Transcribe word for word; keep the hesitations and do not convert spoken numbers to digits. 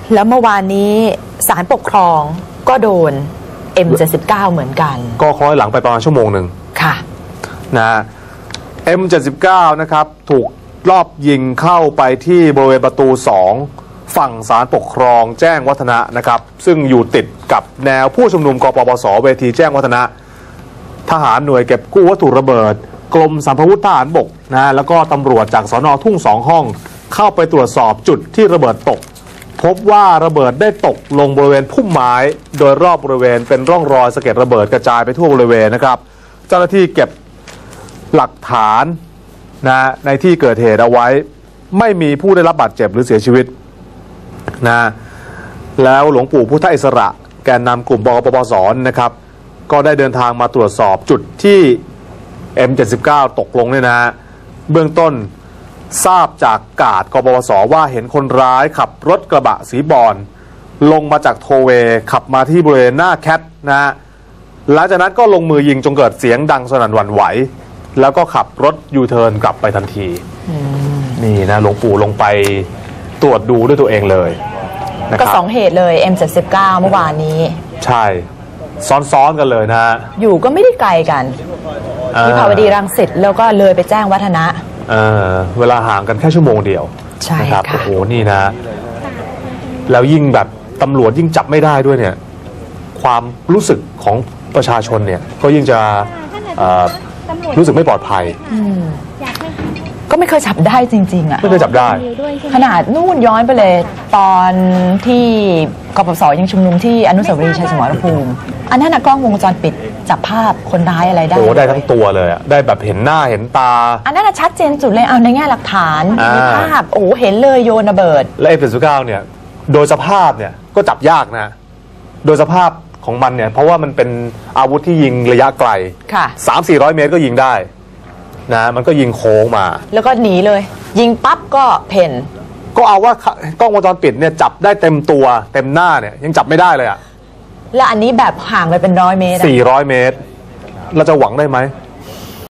แล้วเมื่อวานนี้ศาลปกครองก็โดน เอ็ม เจ็ดสิบเก้า เหมือนกันก็คล้อยหลังไปประมาณชั่วโมงหนึ่งค่ะนะ เอ็ม เจ็ดสิบเก้า นะครับถูกรอบยิงเข้าไปที่บริเวณประตูสองฝั่งศาลปกครองแจ้งวัฒนะนะครับซึ่งอยู่ติดกับแนวผู้ชุมนุมกปปสเวทีแจ้งวัฒนะทหารหน่วยเก็บกู้วัตถุระเบิดกรมสรรพาวุธทหารบกนะแล้วก็ตำรวจจากสน.ทุ่งสองห้องเข้าไปตรวจสอบจุดที่ระเบิดตกพบว่าระเบิดได้ตกลงบริเวณพุ่มไม้โดยรอบบริเวณเป็นร่องรอยสะเก็ดระเบิดกระจายไปทั่วบริเวณนะครับเจ้าหน้าที่เก็บหลักฐานนะในที่เกิดเหตุเอาไว้ไม่มีผู้ได้รับบาดเจ็บหรือเสียชีวิตนะแล้วหลวงปู่พุทธอิสระแกนนำกลุ่มบกปปสนะครับก็ได้เดินทางมาตรวจสอบจุดที่ เอ็ม เจ็ดสิบเก้า ตกลงเนี่ยนะเบื้องต้นทราบจากกาดกปปสว่าเห็นคนร้ายขับรถกระบะสีบอลลงมาจากโทเวขับมาที่บริเวณหน้าแคทนะหลังจากนั้นก็ลงมือยิงจนเกิดเสียงดังสนั่นหวั่นไหวแล้วก็ขับรถยูเทิร์นกลับไปทันทีนี่นะหลวงปู่ลงไปตรวจดูด้วยตัวเองเลยนะครับก็สองเหตุเลย เอ็ม เจ็ดสิบเก้า เมื่อวานนี้ใช่ซ้อนๆกันเลยนะฮะอยู่ก็ไม่ได้ไกลกันวิภาวดีรังสิตแล้วก็เลยไปแจ้งวัฒนะเออเวลาห่างกันแค่ชั่วโมงเดียวใช่ครับค่ะโอ้โหนี่นะแล้วยิ่งแบบตำรวจยิ่งจับไม่ได้ด้วยเนี่ยความรู้สึกของประชาชนเนี่ยก็ยิ่งจะรู้สึกไม่ปลอดภัยก็ไม่เคยจับได้จริงๆอ่ะไม่เคยจับได้ขนาดนู่นย้อนไปเลยตอนที่กปปสยังชุมนุมที่อนุสาวรีย์ชัยสมรภูมิอันนั้นกล้องวงจรปิดจับภาพคนร้ายอะไรได้โอ้ได้ทั้งตัวเลยอ่ะได้แบบเห็นหน้าเห็นตาอันนั้นชัดเจนสุดเลยเอาในแง่หลักฐานมีภาพโอ้เห็นเลยโยนระเบิดและ เอ็ม เจ็ดสิบเก้า เนี่ยโดยสภาพเนี่ยก็จับยากนะโดยสภาพของมันเนี่ยเพราะว่ามันเป็นอาวุธที่ยิงระยะไกลสามสี่ร้อยเมตรก็ยิงได้นะมันก็ยิงโค้งมาแล้วก็หนีเลยยิงปั๊บก็เพ่นก็เอาว่ากล้องวงจรปิดเนี่ยจับได้เต็มตัวเต็มหน้าเนี่ยยังจับไม่ได้เลยอะแล้วอันนี้แบบห่างไปเป็นร้อยเมตรสี่ร้อยเมตรเราจะหวังได้ไหม